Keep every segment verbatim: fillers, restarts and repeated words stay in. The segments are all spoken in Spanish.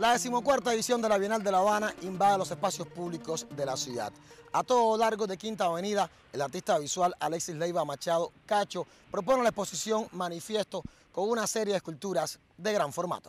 La decimocuarta edición de la Bienal de La Habana invade los espacios públicos de la ciudad. A todo lo largo de Quinta Avenida, el artista visual Alexis Leiva Machado, Cacho, propone la exposición Manifiesto con una serie de esculturas de gran formato.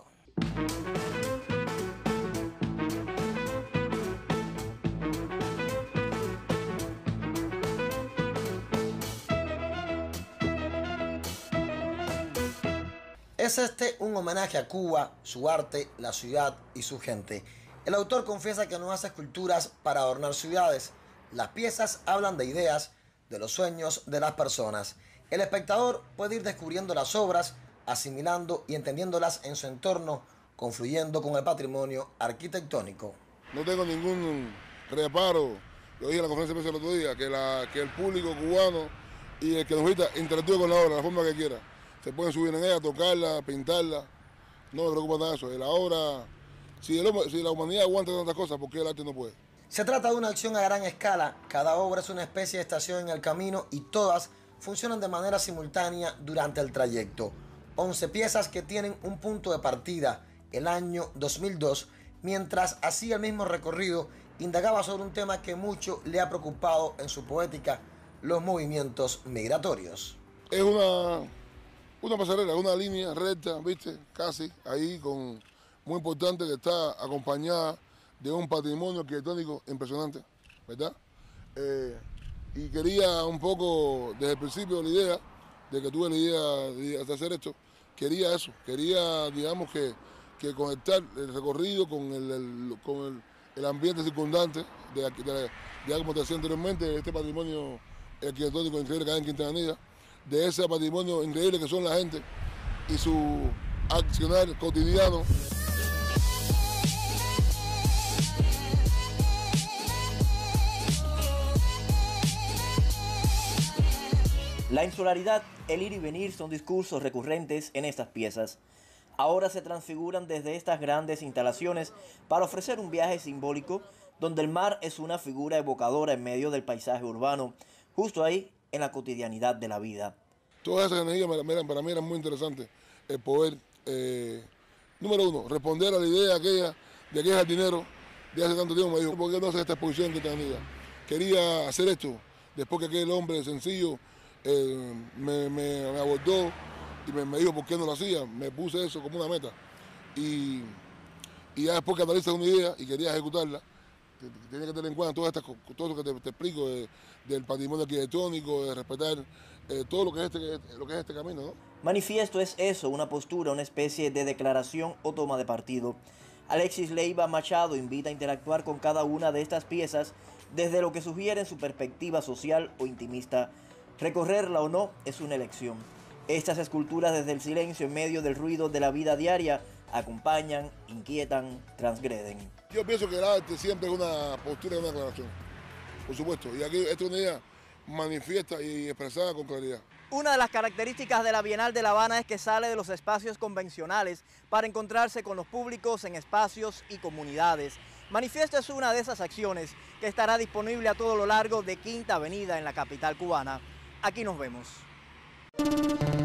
¿Es este un homenaje a Cuba, su arte, la ciudad y su gente? El autor confiesa que no hace esculturas para adornar ciudades. Las piezas hablan de ideas, de los sueños de las personas. El espectador puede ir descubriendo las obras, asimilando y entendiéndolas en su entorno, confluyendo con el patrimonio arquitectónico. No tengo ningún reparo, lo dije en la conferencia de prensa el otro día, que, la, que el público cubano y el que nos visita interactúe con la obra de la forma que quiera. Se pueden subir en ella, tocarla, pintarla, no me preocupa nada de eso. La obra, si, el, si la humanidad aguanta tantas cosas, ¿por qué el arte no puede? Se trata de una acción a gran escala, cada obra es una especie de estación en el camino y todas funcionan de manera simultánea durante el trayecto. once piezas que tienen un punto de partida, el año dos mil dos, mientras hacía el mismo recorrido, indagaba sobre un tema que mucho le ha preocupado en su poética, los movimientos migratorios. Es una... Una pasarela, una línea recta, ¿viste? Casi ahí, con muy importante, que está acompañada de un patrimonio arquitectónico impresionante, ¿verdad? Eh, y quería un poco, desde el principio, la idea de que tuve la idea de hacer esto, quería eso, quería, digamos, que, que conectar el recorrido con el, el, con el, el ambiente circundante, de, de, de, ya como te decía anteriormente, este patrimonio arquitectónico increíble que hay en Quinta Avenida, de ese patrimonio increíble que son la gente y su accionar cotidiano. La insularidad, el ir y venir son discursos recurrentes en estas piezas. Ahora se transfiguran desde estas grandes instalaciones para ofrecer un viaje simbólico donde el mar es una figura evocadora en medio del paisaje urbano, justo ahí en la cotidianidad de la vida. Todas esas energías para mí eran muy interesantes, el poder, eh, número uno, responder a la idea aquella de aquel jardinero de hace tanto tiempo. Me dijo, ¿por qué no hacer esta exposición que tenía? Quería hacer esto, después que aquel hombre sencillo eh, me, me, me abordó y me, me dijo por qué no lo hacía, me puse eso como una meta. Y, y ya después que analizas una idea y quería ejecutarla, tienes que tener en cuenta todo, estas, todo lo que te, te explico de, del patrimonio arquitectónico, de respetar eh, todo lo que, es este, lo que es este camino, ¿no? Manifiesto es eso, una postura, una especie de declaración o toma de partido. Alexis Leiva Machado invita a interactuar con cada una de estas piezas desde lo que sugiere en su perspectiva social o intimista. Recorrerla o no es una elección. Estas esculturas desde el silencio en medio del ruido de la vida diaria acompañan, inquietan, transgreden. Yo pienso que el arte siempre es una postura y una declaración, por supuesto, y aquí esta es una idea manifiesta y expresada con claridad. Una de las características de la Bienal de La Habana es que sale de los espacios convencionales para encontrarse con los públicos en espacios y comunidades. Manifiesto es una de esas acciones que estará disponible a todo lo largo de Quinta Avenida en la capital cubana. Aquí nos vemos.